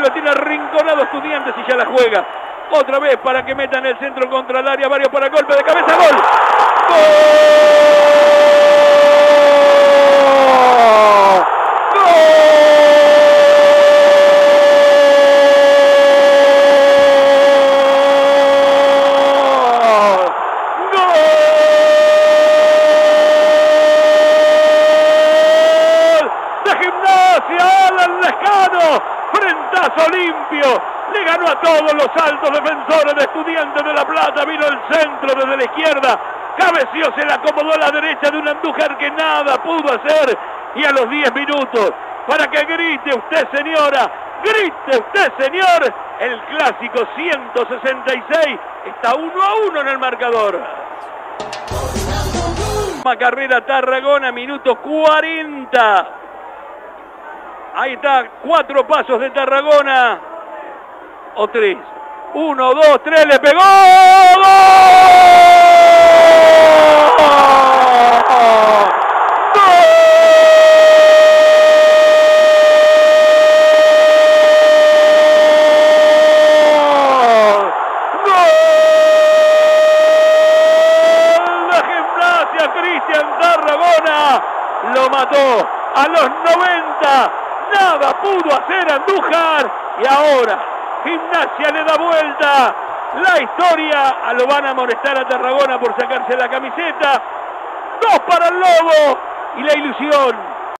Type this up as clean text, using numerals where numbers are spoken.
lo tiene arrinconado Estudiantes y ya la juega. Otra vez para que metan el centro contra el área. Varios para golpe de cabeza. ¡Gol! Alan Lescano, frentazo limpio, le ganó a todos los altos defensores de Estudiantes de La Plata, vino el centro desde la izquierda, cabeció, se le acomodó a la derecha de un Andújar que nada pudo hacer, y a los 10 minutos, para que grite usted señora, grite usted señor, el clásico 166 está 1-1 en el marcador. Carrera Tarragona, minuto 40. Ahí está, 4 pasos de Tarragona. O 3. 1, 2, 3, le pegó. ¡Gol! Cristian Tarragona lo mató a los 90, nada pudo hacer Andújar y ahora Gimnasia le da vuelta la historia, lo van a amonestar a Tarragona por sacarse la camiseta, 2 para el Lobo y la ilusión